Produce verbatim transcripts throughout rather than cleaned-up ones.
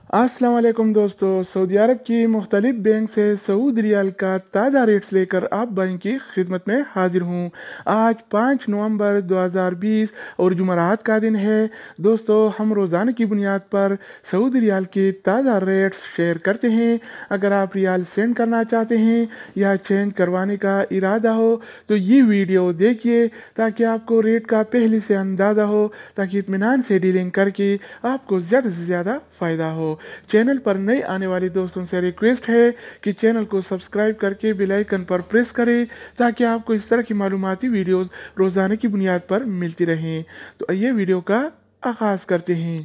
अस्सलाम वालेकुम दोस्तों। सऊदी अरब की मुख्तलिफ बैंक से सऊदी रियाल का ताज़ा रेट्स लेकर आप भाई की खिदमत में हाजिर हूँ। आज पाँच नवंबर दो हज़ार बीस और जुमरात का दिन है। दोस्तों, हम रोज़ाना की बुनियाद पर सऊदी रियाल के ताज़ा रेट्स शेयर करते हैं। अगर आप रियाल सेंड करना चाहते हैं या चेंज करवाने का इरादा हो तो ये वीडियो देखिए ताकि आपको रेट का पहले से अंदाज़ा हो, ताकि इत्मीनान से डीलिंग करके आपको ज़्यादा से ज़्यादा फ़ायदा हो। चैनल पर नए आने वाले दोस्तों से रिक्वेस्ट है कि चैनल को सब्सक्राइब करके बेल आइकन पर प्रेस करें ताकि आपको इस तरह की मालूमाती वीडियोस रोज़ाना की बुनियाद पर मिलती रहें। तो आइए वीडियो का आगाज़ करते हैं।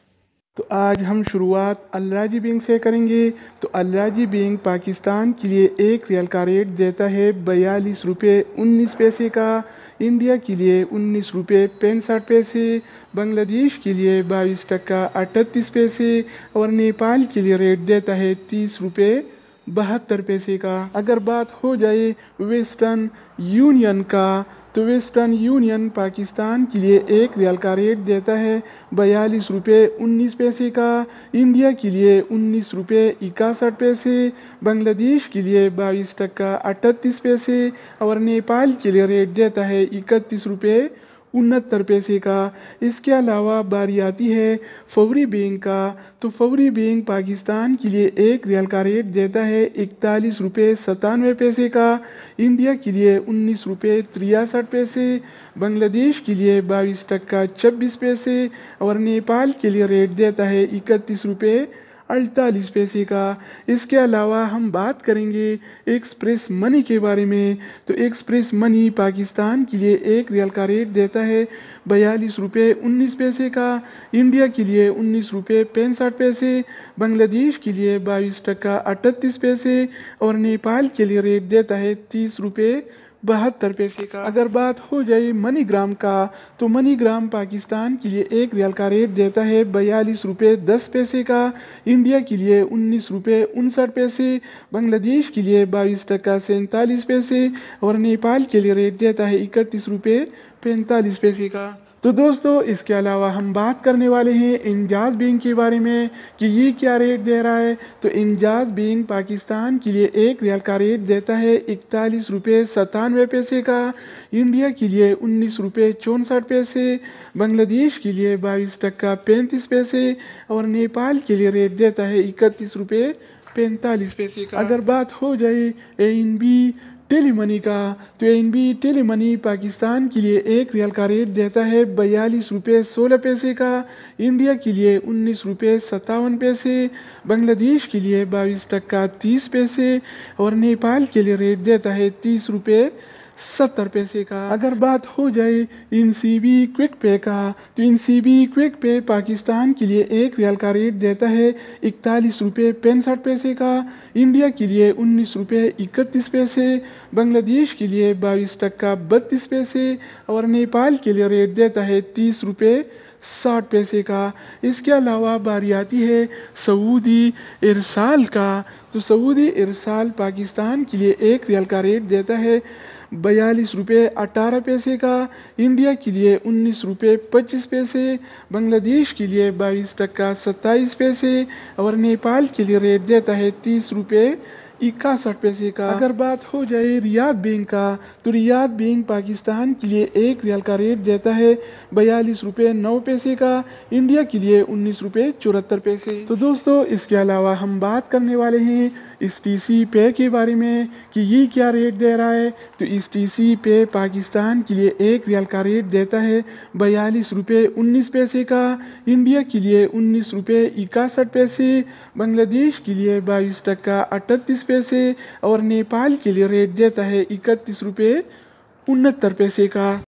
तो आज हम शुरुआत अल राजी बैंक से करेंगे। तो अल राजी बैंक पाकिस्तान के लिए एक रियाल का रेट देता है बयालीस रुपये उन्नीस पैसे का, इंडिया के लिए उन्नीस रुपये पैंसठ पैसे, बांग्लादेश के लिए बाईस टका अड़तीस पैसे और नेपाल के लिए रेट देता है तीस रुपये बहत्तर पैसे का। अगर बात हो जाए वेस्टर्न यूनियन का, तो वेस्टर्न यूनियन पाकिस्तान के लिए एक रियाल का रेट देता है बयालीस रुपये उन्नीस पैसे का, इंडिया के लिए उन्नीस रुपये इकसठ पैसे, बांग्लादेश के लिए बाईस टका अड़तीस पैसे और नेपाल के लिए रेट देता है इकतीस रुपये उनहत्तर पैसे का। इसके अलावा बारी आती है फौरी बैंक का। तो फौरी बैंक पाकिस्तान के लिए एक रियाल का रेट देता है इकतालीस रुपये सतानवे पैसे का, इंडिया के लिए उन्नीस रुपये तिरसठ पैसे, बांग्लादेश के लिए बाईस टका छब्बीस पैसे और नेपाल के लिए रेट देता है इकतीस रुपये अड़तालीस पैसे का। इसके अलावा हम बात करेंगे एक्सप्रेस मनी के बारे में। तो एक्सप्रेस मनी पाकिस्तान के लिए एक रियाल का रेट देता है बयालीस रुपये उन्नीस पैसे का, इंडिया के लिए उन्नीस रुपये पैंसठ पैसे, बांग्लादेश के लिए बाईस टका अड़तीस पैसे और नेपाल के लिए रेट देता है तीस रुपये बहत्तर पैसे का। अगर बात हो जाए मनीग्राम का, तो मनीग्राम पाकिस्तान के लिए एक रियाल का रेट देता है बयालीस रुपये दस पैसे का, इंडिया के लिए उन्नीस रुपये उनसठ पैसे, बांग्लादेश के लिए बाईस टका सैंतालीस पैसे और नेपाल के लिए रेट देता है इकतीस रुपये पैंतालीस पैसे का। तो दोस्तों, इसके अलावा हम बात करने वाले हैं इंजाज बैंक के बारे में कि ये क्या रेट दे रहा है। तो इंजाज बैंक पाकिस्तान के लिए एक रियाल का रेट देता है इकतालीस रुपये सतानवे पैसे का, इंडिया के लिए उन्नीस रुपये चौंसठ पैसे, बांग्लादेश के लिए बाईस टका पैंतीस पैसे और नेपाल के लिए रेट देता है इकतीस रुपये पैंतालीस पैसे का। अगर बात हो जाए ए एन बी टेलीमनी का, तो एन बी टेलीमनी पाकिस्तान के लिए एक रियाल का रेट देता है बयालीस रुपये सोलह पैसे का, इंडिया के लिए उन्नीस रुपये सत्तावन पैसे, बांग्लादेश के लिए बाईस टका तीस पैसे और नेपाल के लिए रेट देता है तीस रुपये सत्तर पैसे का। अगर बात हो जाए इन सी बी क्विक पे का, तो इन सी बी क्विक पे पाकिस्तान के लिए एक रियाल का रेट देता है इकतालीस रुपये पैंसठ पैसे का, इंडिया के लिए उन्नीस रुपये इकतीस पैसे, बांग्लादेश के लिए बाईस टका बत्तीस पैसे और नेपाल के लिए रेट देता है तीस रुपये साठ पैसे का। इसके अलावा बारी आती है सऊदी इरसाल का। तो सऊदी इरसाल पाकिस्तान के लिए एक रियाल का रेट देता है बयालीस रुपये अठारह पैसे का, इंडिया के लिए उन्नीस रुपये पच्चीस पैसे, बांग्लादेश के लिए बाईस टका सत्ताईस पैसे और नेपाल के लिए रेट देता है तीस रुपये इकसठ पैसे का। अगर बात हो जाए रियाद बैंक का, तो रियाद बैंक पाकिस्तान के लिए एक रियाल का रेट देता है बयालीस रुपये नौ पैसे का, इंडिया के लिए उन्नीस रुपये चौहत्तर पैसे। तो दोस्तों, इसके अलावा हम बात करने वाले हैं इस टी सी पे के बारे में कि ये क्या रेट दे रहा है। तो इस टी सी पे पाकिस्तान के लिए एक रियाल का रेट देता है बयालीस रुपये उन्नीस पैसे का, इंडिया के लिए उन्नीस रुपये इकसठ पैसे, बांग्लादेश के लिए बाईस टका अड़तीस पैसे और नेपाल के लिए रेट देता है इकतीस रुपये उनहत्तर पैसे का।